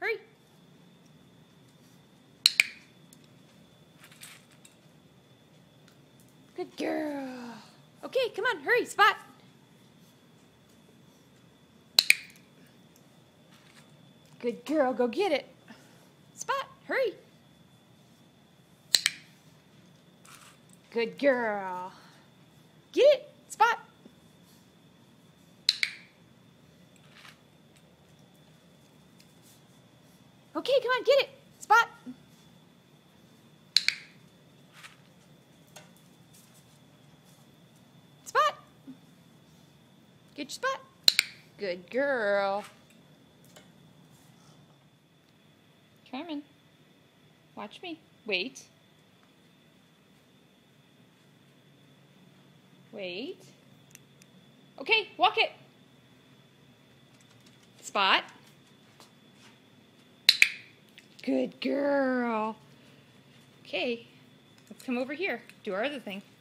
Hurry. Good girl. Okay, come on, hurry, spot. Good girl, go get it. Spot, hurry. Good girl. Get it, spot. Okay, come on, get it, spot. Spot. Get your spot. Good girl. Carmen, watch me. Wait. Wait. Okay, walk it. Spot. Good girl. Okay, let's come over here. Do our other thing.